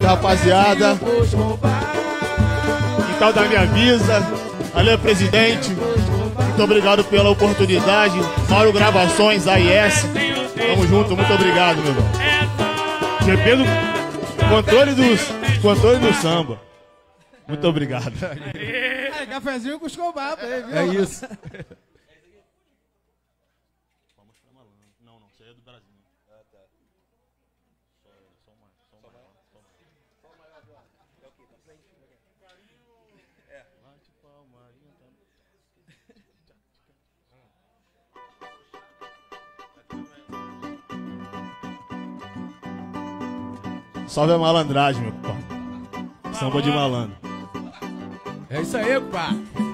Rapaziada, quintal da minha visa, valeu presidente, muito obrigado pela oportunidade. Mauro Gravações, AIS, tamo junto, muito obrigado, meu irmão. GP do controle do samba, muito obrigado. É, cafezinho com escobar, viu? É isso. Não, isso aí é do Brasil. Salve a malandragem, meu pai. Samba de malandro. É isso aí, pá.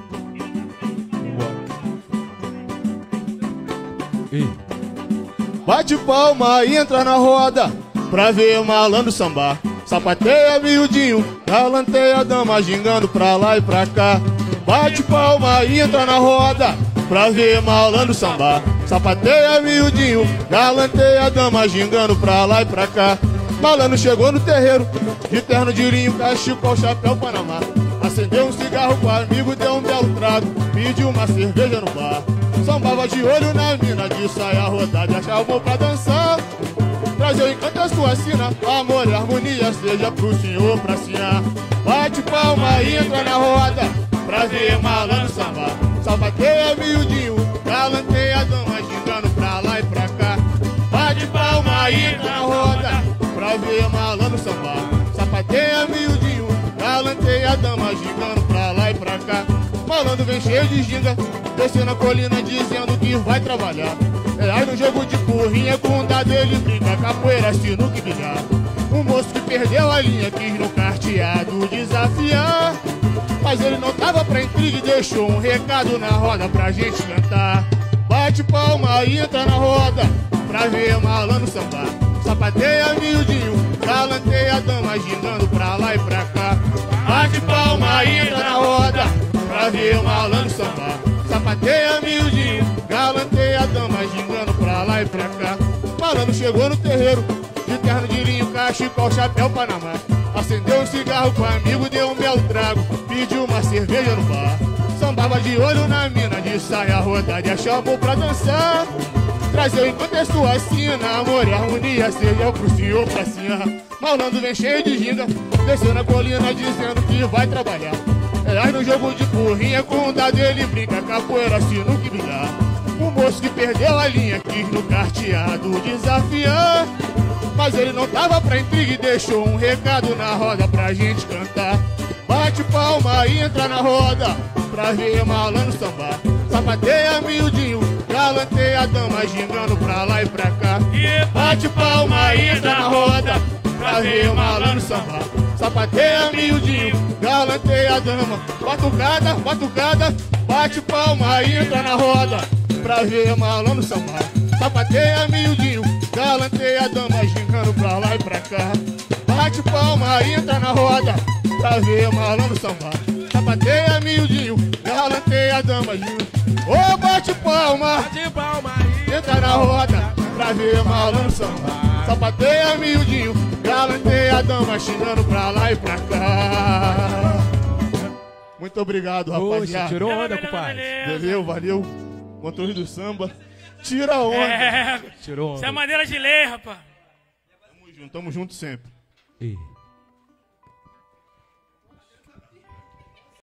Bate palma e entra na roda pra ver malandro sambar. Sapateia miudinho, galanteia a dama gingando pra lá e pra cá. Bate palma e entra na roda pra ver malandro sambar. Sapateia miudinho, galanteia a dama gingando pra lá e pra cá. Malandro chegou no terreiro, de terno de linho, cachecol, chapéu, panamá. Acendeu um cigarro com amigo, deu um belo trago, pediu uma cerveja no bar. Sambava de olho na mina, de saia rodada, achava bom pra dançar. Traz o encanto a sua sina, amor e harmonia, seja pro senhor pra sinhar. Bate palma e entra na roda, pra ver malandro sambar. Sapateia miudinho, galanteia a dama, gingando pra lá e pra cá. Bate palma e entra na roda, pra ver malandro sambar. Sapateia miudinho, galanteia a dama, gingando pra lá e pra cá. Malandro vem cheio de ginga, descendo a colina dizendo que vai trabalhar. É aí no jogo de currinha, com o dado ele brinca, capoeira, sinuca e bilhar. Um moço que perdeu a linha, quis no carteado desafiar. Mas ele não tava pra intriga e deixou um recado na roda pra gente cantar. Bate palma e entra na roda, pra ver malandro sambar. Sapateia miudinho, galanteia a dama, gingando pra lá e pra cá. Bate palma e entra na roda, pra ver malandro sambar. Sapateia miudinho, galanteia a dama, gingando pra lá e pra cá. Malandro chegou no terreiro, de terno de linho, cachecol, chapéu, panamá. Acendeu um cigarro com amigo, deu um belo trago, pediu uma cerveja no bar. Sambava de olho na mina, de saia rodada, chamou pra dançar. Trazeu enquanto é sua sina, amor e harmonia, seja pro senhor pra sinhar. Malandro vem cheio de ginga, desceu na colina dizendo que vai trabalhar. É aí no jogo de currinha, com o dado ele brinca, capoeira, sinuca e bilhar. Um moço que perdeu a linha, quis no carteado desafiar. Mas ele não tava pra intriga e deixou um recado na roda pra gente cantar. Bate palma e entra na roda, pra ver malandro sambar. Sapateia miudinho, galanteia a dama, gingando pra lá e pra cá. Bate palma e entra na roda, pra ver malandro sambar. Sapateia miudinho, galanteia a dama, batucada, batucada. Bate palma e entra na roda, pra ver malandro sambar. Sapateia miudinho, galanteia a dama, gingando pra lá e pra cá. Bate palma e entra na roda, pra ver malandro sambar. Sapateia miudinho, galanteia a dama, gingando. Ô, bate palma, entra na roda, pra ver malandro sambar. Sapateia miudinho, galanteia a dama, xingando pra lá e pra cá. Muito obrigado, rapaziada. Poxa, tirou onda, compadre. Valeu. Controle do samba. Tira a onda. Tirou onda. Isso é maneira de ler, rapaz. Tamo junto sempre. Ih.